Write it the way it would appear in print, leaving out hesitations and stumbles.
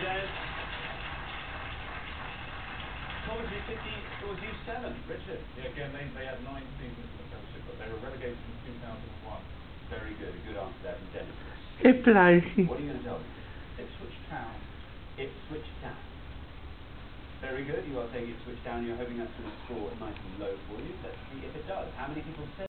Des. Coventry City was U7. Richard. Yeah, again, they had 9 seasons in the Premiership, but they were relegated in 2001. Very good. A good answer there from Dennis. Pluis. What are you going to tell me? Ipswich Town. Ipswich Town. Very good. You are taking Ipswich Town. You're hoping that's going to score nice and low for you. Let's see if it does. How many people said